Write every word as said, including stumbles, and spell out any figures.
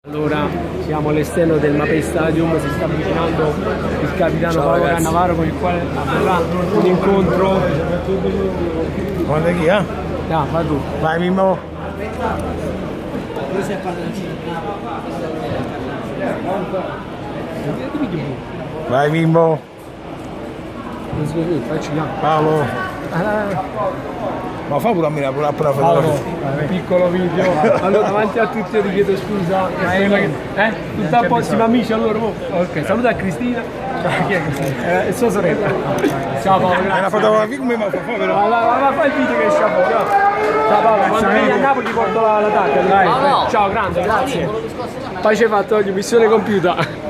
Allora, siamo all'esterno del Mapei Stadium, si sta avvicinando il capitano Paolo Cannavaro con il quale avverrà un incontro. Guarda chi, eh? No, vai tu. Vai Mimmo. Vai Mimmo. Paolo. Ma fa pure a me la Paolo, un piccolo video. Allora, davanti a tutti io ti chiedo scusa. Eh? Tutto a posto, siamo amici allora. Ok, saluta a Cristina. Chi è Cristina? Eh, sua sorella. Ciao Paolo, grazie. Una fotografia come mi fa però. Ma va, fai il video che esce fuori. Ciao Paolo, quando vieni a Napoli ti porto la, la tacca. Dai. Ciao, grande, grazie. Poi ci hai fatto oggi missione compiuta.